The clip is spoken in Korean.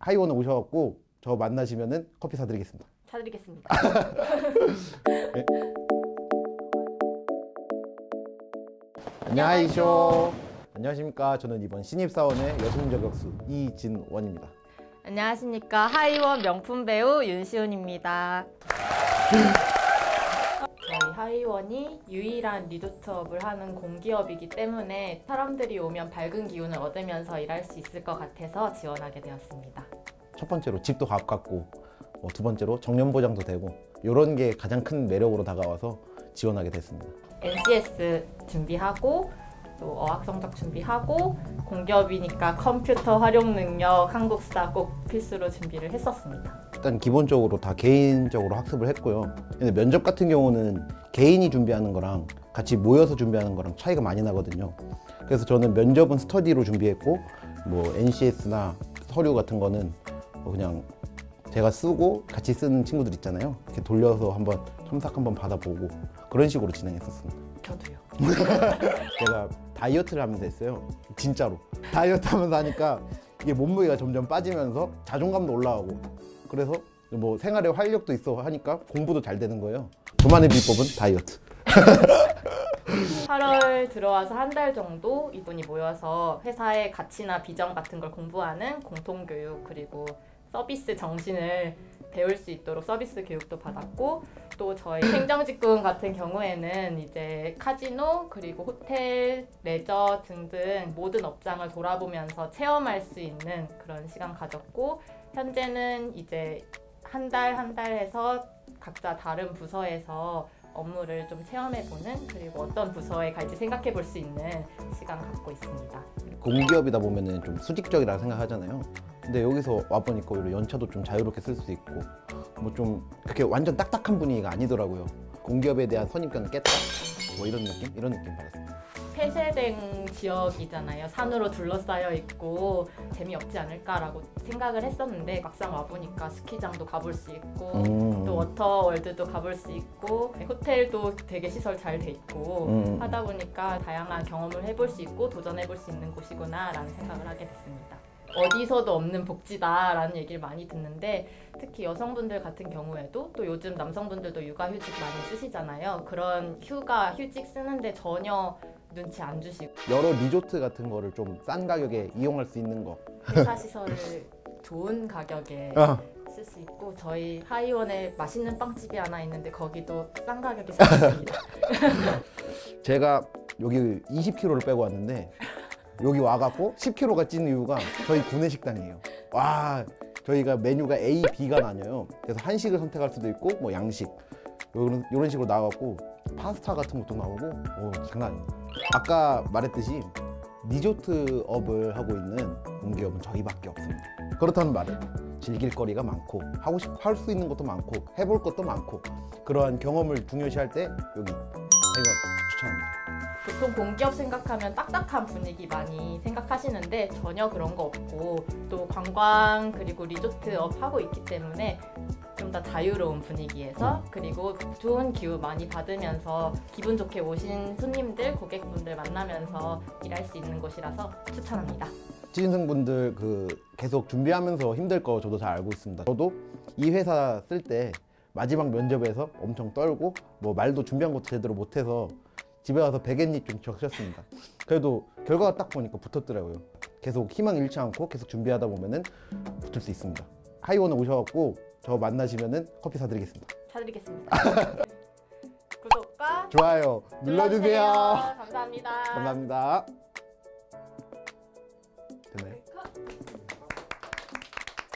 하이원 오셔갖고 저 만나시면은 커피 사드리겠습니다. 사드리겠습니다. 네. 안녕하세요. 안녕하십니까. 저는 이번 신입사원의 여성 저격수 이진원입니다. 안녕하십니까. 하이원 명품 배우 윤시훈입니다. 저희 하이원이 유일한 리조트업을 하는 공기업이기 때문에 사람들이 오면 밝은 기운을 얻으면서 일할 수 있을 것 같아서 지원하게 되었습니다. 첫 번째로 집도 가깝고 두 번째로 정년보장도 되고 이런 게 가장 큰 매력으로 다가와서 지원하게 됐습니다. NCS 준비하고 또 어학 성적 준비하고 공기업이니까 컴퓨터 활용 능력, 한국사 꼭 필수로 준비를 했었습니다. 일단 기본적으로 다 개인적으로 학습을 했고요. 근데 면접 같은 경우는 개인이 준비하는 거랑 같이 모여서 준비하는 거랑 차이가 많이 나거든요. 그래서 저는 면접은 스터디로 준비했고 뭐 NCS나 서류 같은 거는 그냥 제가 쓰고 같이 쓰는 친구들 있잖아요. 이렇게 돌려서 한번 첨삭 한번 받아보고 그런 식으로 진행했었습니다. 저도요. 제가 다이어트를 하면서 했어요. 진짜로 다이어트 하면서 하니까 이게 몸무게가 점점 빠지면서 자존감도 올라가고 그래서 뭐 생활에 활력도 있어 하니까 공부도 잘 되는 거예요. 저만의 비법은 다이어트. 8월 들어와서 한 달 정도 이분이 모여서 회사의 가치나 비전 같은 걸 공부하는 공통교육 그리고 서비스 정신을 배울 수 있도록 서비스 교육도 받았고 또 저희 행정직군 같은 경우에는 이제 카지노 그리고 호텔, 레저 등등 모든 업장을 돌아보면서 체험할 수 있는 그런 시간 가졌고 현재는 이제 한 달 해서 각자 다른 부서에서 업무를 좀 체험해보는 그리고 어떤 부서에 갈지 생각해볼 수 있는 시간 갖고 있습니다. 공기업이다 보면은 좀 수직적이라 생각하잖아요. 근데 여기서 와보니까 오히려 연차도 좀 자유롭게 쓸 수 있고 뭐 좀 그렇게 완전 딱딱한 분위기가 아니더라고요. 공기업에 대한 선입견을 깼다 뭐 이런 느낌 받았습니다. 폐쇄된 지역이잖아요. 산으로 둘러싸여 있고 재미없지 않을까라고 생각을 했었는데 막상 와보니까 스키장도 가볼 수 있고 또 워터월드도 가볼 수 있고 호텔도 되게 시설 잘 돼 있고 하다 보니까 다양한 경험을 해볼 수 있고 도전해볼 수 있는 곳이구나 라는 생각을 하게 됐습니다. 어디서도 없는 복지다라는 얘기를 많이 듣는데 특히 여성분들 같은 경우에도 또 요즘 남성분들도 육아휴직 많이 쓰시잖아요. 그런 휴직 쓰는데 전혀 눈치 안 주시고 여러 리조트 같은 거를 좀 싼 가격에 이용할 수 있는 거 회사 시설을 좋은 가격에 쓸 수 있고 저희 하이원에 맛있는 빵집이 하나 있는데 거기도 싼 가격에 살 수 있습니다. 제가 여기 20kg를 빼고 왔는데 여기 와갖고 10kg가 찐 이유가 저희 구내식당이에요. 와, 저희가 메뉴가 A, B가 나뉘어요. 그래서 한식을 선택할 수도 있고 뭐 양식 이런 식으로 나와갖고 파스타 같은 것도 나오고 장난 아니에요. 아까 말했듯이 리조트업을 하고 있는 공기업은 저희밖에 없습니다. 그렇다는 말은 즐길 거리가 많고 할 수 있는 것도 많고 해볼 것도 많고 그러한 경험을 중요시할 때 여기 이거 추천합니다. 보통 공기업 생각하면 딱딱한 분위기 많이 생각하시는데 전혀 그런 거 없고 또 관광 그리고 리조트업 하고 있기 때문에 좀 더 자유로운 분위기에서 그리고 좋은 기후 많이 받으면서 기분 좋게 오신 손님들, 고객분들 만나면서 일할 수 있는 곳이라서 추천합니다. 취준생분들 계속 준비하면서 힘들 거 저도 잘 알고 있습니다. 저도 이 회사 쓸 때 마지막 면접에서 엄청 떨고 뭐 말도 준비한 것도 제대로 못해서 집에 가서 베갯잎 좀 적셨습니다. 그래도 결과가 딱 보니까 붙었더라고요. 계속 희망 잃지 않고 계속 준비하다 보면은 붙을 수 있습니다. 하이원에 오셔갖고 저 만나시면은 커피 사드리겠습니다. 사드리겠습니다. 구독과 좋아요 눌러주세요. 감사합니다. 감사합니다.